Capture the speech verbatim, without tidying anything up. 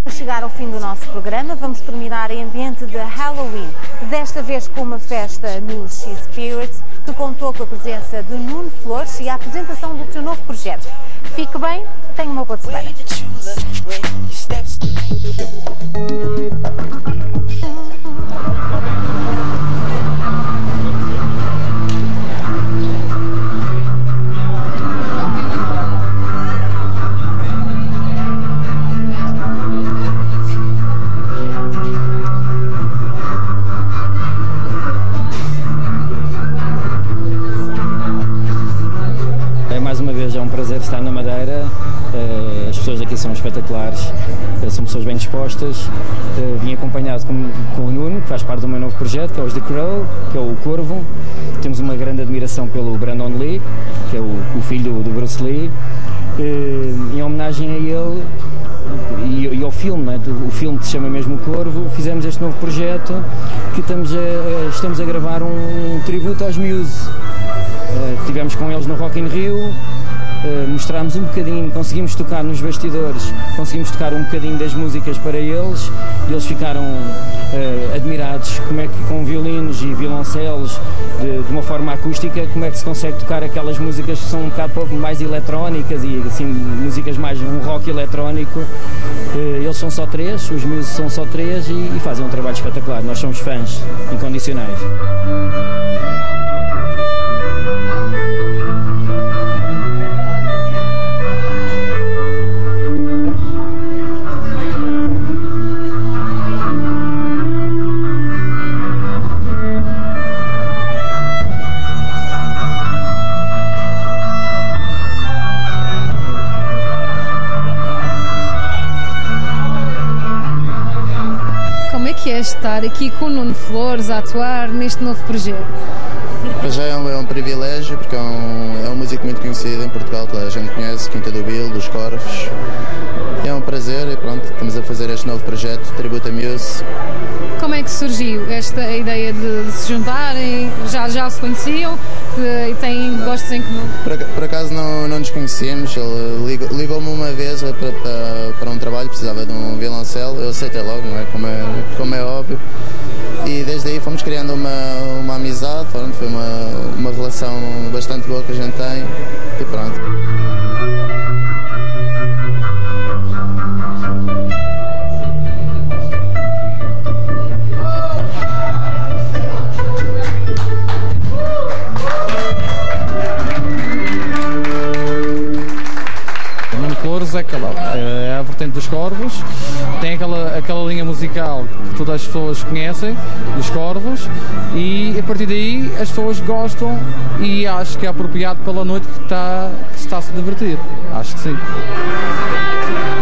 Chegar ao fim do nosso programa, vamos terminar em ambiente de Halloween, desta vez com uma festa no She-Spirit, que contou com a presença de Nuno Flores e a apresentação do seu novo projeto. Fique bem, tenha uma boa semana. Mais uma vez é um prazer estar na Madeira, as pessoas aqui são espetaculares, são pessoas bem dispostas. Vim acompanhado com, com o Nuno, que faz parte do meu novo projeto, que é os The Crow, que é o Corvo. Temos uma grande admiração pelo Brandon Lee, que é o, o filho do, do Bruce Lee. Em homenagem a ele e, e ao filme, não é? O filme que se chama mesmo O Corvo, fizemos este novo projeto que estamos a, estamos a gravar um, um tributo aos Muse. Uh, estivemos com eles no Rock in Rio, uh, mostrámos um bocadinho, conseguimos tocar nos bastidores, conseguimos tocar um bocadinho das músicas para eles e eles ficaram uh, admirados como é que com violinos e violoncelos de, de uma forma acústica, como é que se consegue tocar aquelas músicas que são um bocado mais eletrónicas e assim, músicas mais um rock eletrónico. Uh, eles são só três, os Muse são só três e, e fazem um trabalho espetacular, nós somos fãs incondicionais. Como é que é estar aqui com o Nuno Flores a atuar neste novo projeto? Para já é um, é um privilégio, porque é um, é um músico muito conhecido em Portugal, toda a gente conhece, Quinta do Bill, dos Corvos. É um prazer e pronto, estamos a fazer este novo projeto, Tributo a Muse. Como é que surgiu esta ideia de, de se juntarem? Já, já se conheciam e têm gostos em comum? Por, por acaso não, não nos conhecíamos, ele ligou, ligou-me uma vez para, para, para um trabalho, precisava de um violoncelo, eu aceitei logo, não é? Como é, como é óbvio. E desde aí fomos criando uma, uma amizade, foi uma, uma relação bastante boa que a gente tem e pronto. É, aquela, é a vertente dos Corvos, tem aquela, aquela linha musical que todas as pessoas conhecem, dos Corvos, e a partir daí as pessoas gostam e acho que é apropriado pela noite que, está, que se está a se divertir, acho que sim.